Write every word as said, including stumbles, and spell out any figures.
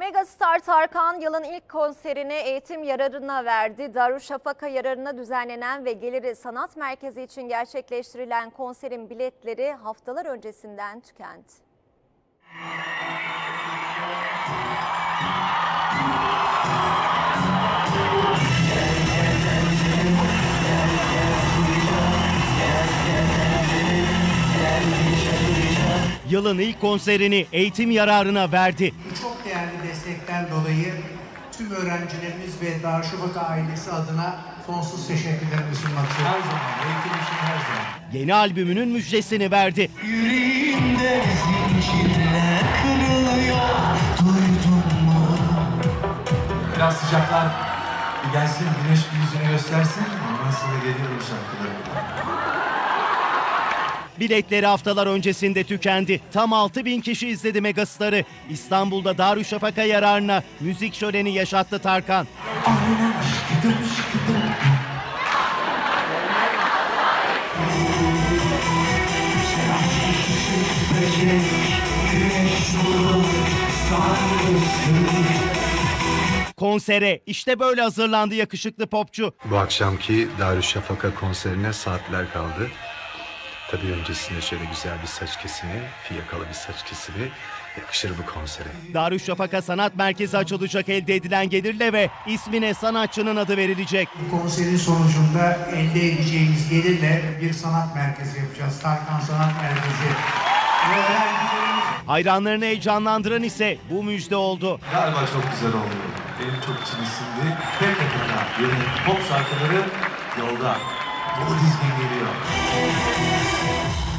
Megastar Tarkan yılın ilk konserini eğitim yararına verdi. Darüşşafaka yararına düzenlenen ve Geliri Sanat Merkezi için gerçekleştirilen konserin biletleri haftalar öncesinden tükendi. Yılın ilk konserini eğitim yararına verdi. Bu çok değerli destekten dolayı tüm öğrencilerimiz ve Darüşşafaka ailesi adına sonsuz teşekkürlerimi sunmak istiyorum. Her zaman, eğitim için her zaman. Yeni albümünün müjdesini verdi. Yüreğimde zincirler kırılıyor, duydun mu? Biraz sıcaklar bir gelsin, güneş bir yüzünü göstersin. Ondan sonra geliyorum şarkılarımla. Biletleri haftalar öncesinde tükendi. Tam altı bin kişi izledi Megastar'ı. İstanbul'da Darüşşafaka yararına müzik şöleni yaşattı Tarkan. Aynen şıkıdım şıkıdım. Konsere işte böyle hazırlandı yakışıklı popçu. Bu akşamki Darüşşafaka konserine saatler kaldı. Tabii öncesinde şöyle güzel bir saç kesimi, fiyakalı bir saç kesimi yakışır bu konsere. Darüşşafaka Sanat Merkezi açılacak, elde edilen gelirle ve ismine sanatçının adı verilecek. Bu konserin sonucunda elde edeceğimiz gelirle bir sanat merkezi yapacağız. Tarkan Sanat Merkezi. Ve öğrencilerimiz... Hayranlarını heyecanlandıran ise bu müjde oldu. Galiba çok güzel oldu. Benim çok içim ısındı. Pek yakında yeni pop şarkıları yolda. Dolu dizgin geliyor.